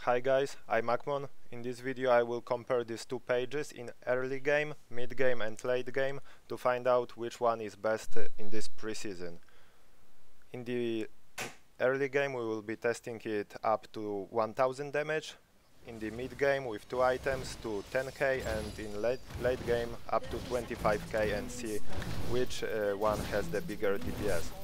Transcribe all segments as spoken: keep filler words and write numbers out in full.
Hi guys, I'm Akmon. In this video I will compare these two pages in early game, mid game and late game to find out which one is best in this preseason. In the early game we will be testing it up to one thousand damage, in the mid game with two items to ten K, and in late, late game up to twenty-five K, and see which uh, one has the bigger D P S.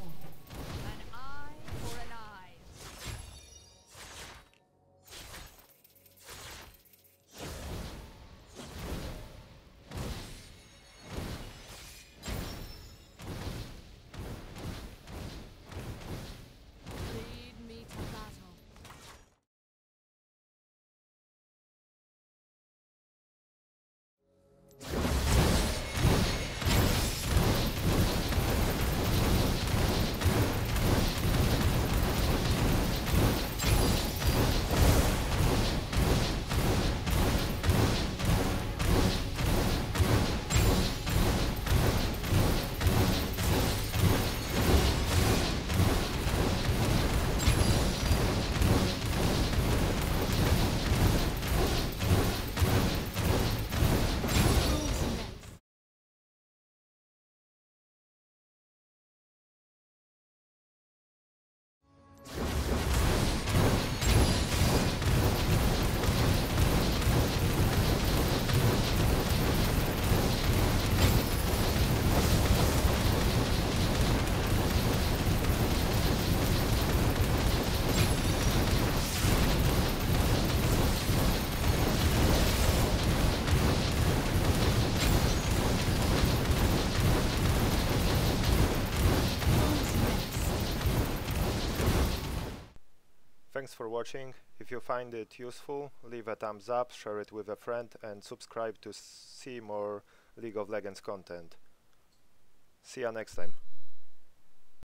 Thanks for watching. If you find it useful, leave a thumbs up, share it with a friend and subscribe to see more League of Legends content. See ya next time.